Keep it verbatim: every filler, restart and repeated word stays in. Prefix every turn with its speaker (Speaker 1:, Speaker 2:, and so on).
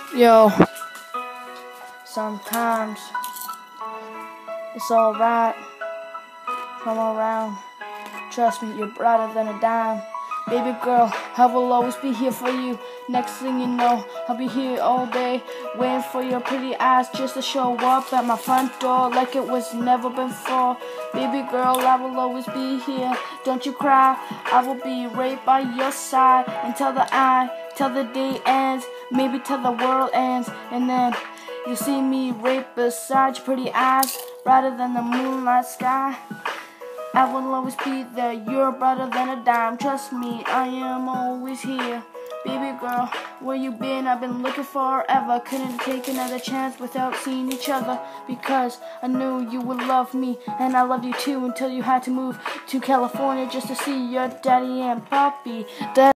Speaker 1: Yo, sometimes it's alright. Come around. Trust me, you're brighter than a dime. Baby girl, I will always be here for you. Next thing you know, I'll be here all day, waiting for your pretty eyes just to show up at my front door like it was never before. Baby girl, I will always be here. Don't you cry, I will be right by your side until the eye, till the day ends, maybe till the world ends, and then you see me right beside your pretty eyes, brighter than the moonlight sky. I will always be there, you're brighter than a dime. Trust me, I am always here. Baby girl, where you been? I've been looking forever. Couldn't take another chance without seeing each other, because I knew you would love me, and I love you too, until you had to move to California just to see your daddy and papi. That